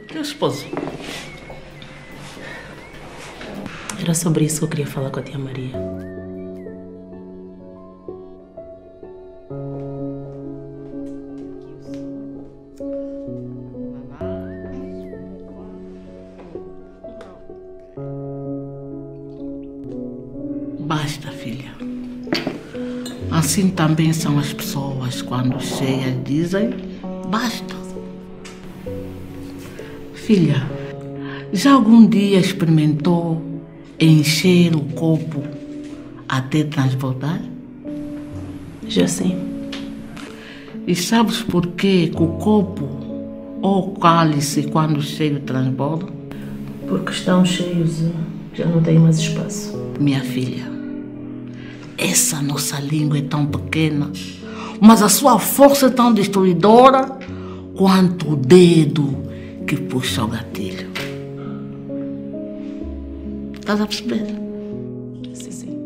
Teu esposo. Era sobre isso que eu queria falar com a tia Maria. Basta, filha. Assim também são as pessoas quando cheias dizem basta. Filha, já algum dia experimentou encher o copo até transbordar? Já sim. E sabes porquê que o copo ou o cálice, quando cheio, transborda? Porque estão cheios e já não tem mais espaço. Minha filha, essa nossa língua é tão pequena, mas a sua força é tão destruidora quanto o dedo que puxa o gatilho. Estás a perceber? Sim, sim.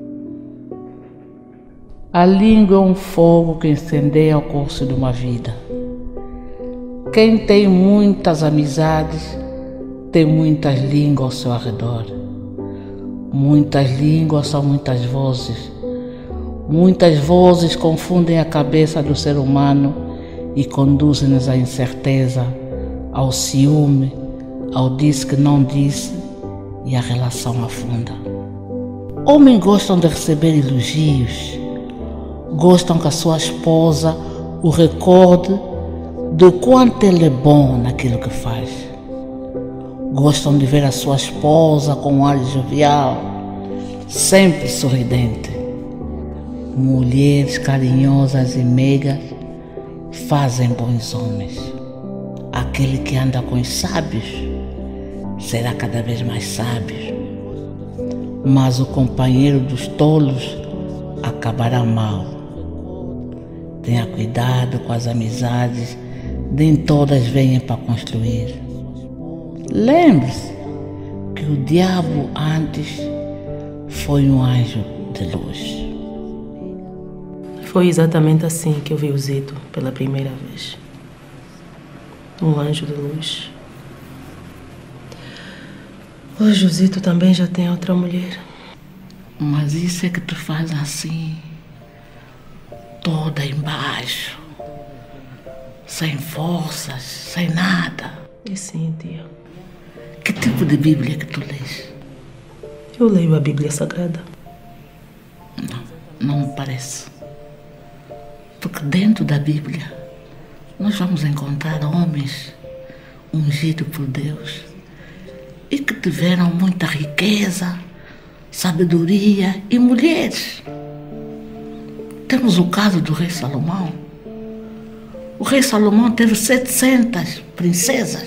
A língua é um fogo que incendeia o curso de uma vida. Quem tem muitas amizades tem muitas línguas ao seu redor. Muitas línguas são muitas vozes. Muitas vozes confundem a cabeça do ser humano e conduzem-nos à incerteza, ao ciúme, ao disse que não disse, e a relação afunda. Homens gostam de receber elogios, gostam que a sua esposa o recorde do quanto ele é bom naquilo que faz. Gostam de ver a sua esposa com um ar jovial, sempre sorridente. Mulheres carinhosas e meigas fazem bons homens. Aquele que anda com os sábios será cada vez mais sábio, mas o companheiro dos tolos acabará mal. Tenha cuidado com as amizades, nem todas venham para construir. Lembre-se que o diabo antes foi um anjo de luz. Foi exatamente assim que eu vi o Zito pela primeira vez. Um anjo de luz. Hoje o Zito também já tem outra mulher. Mas isso é que te faz assim, toda embaixo, sem forças, sem nada. E sim, tia. Que tipo de Bíblia que tu lês? Eu leio a Bíblia Sagrada. Não me parece. Porque dentro da Bíblia nós vamos encontrar homens ungidos por Deus e que tiveram muita riqueza, sabedoria e mulheres. Temos o caso do rei Salomão. O rei Salomão teve 700 princesas,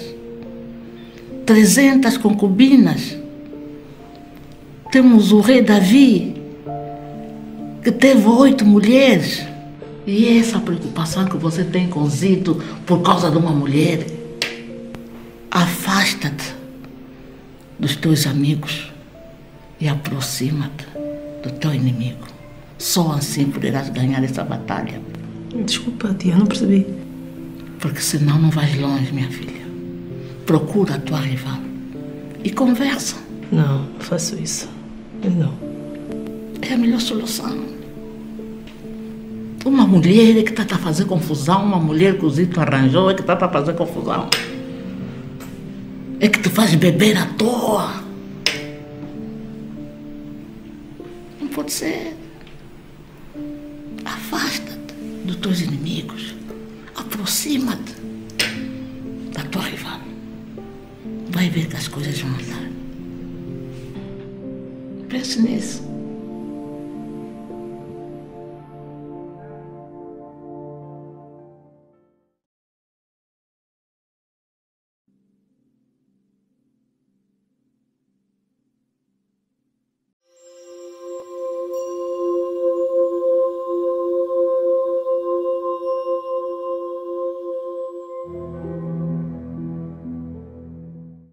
300 concubinas. Temos o rei Davi, que teve 8 mulheres. E essa preocupação que você tem com Zito por causa de uma mulher, afasta-te dos teus amigos e aproxima-te do teu inimigo. Só assim poderás ganhar essa batalha. Desculpa, tia, não percebi. Porque senão não vais longe, minha filha. Procura a tua rival e conversa. Não faço isso. Não. É a melhor solução. Uma mulher é que está a fazer confusão, uma mulher que o Zito arranjou é que está a fazer confusão. É que te faz beber à toa. Não pode ser. Afasta-te dos teus inimigos. Aproxima-te da tua rival. Vai ver que as coisas vão andar. Pense nisso.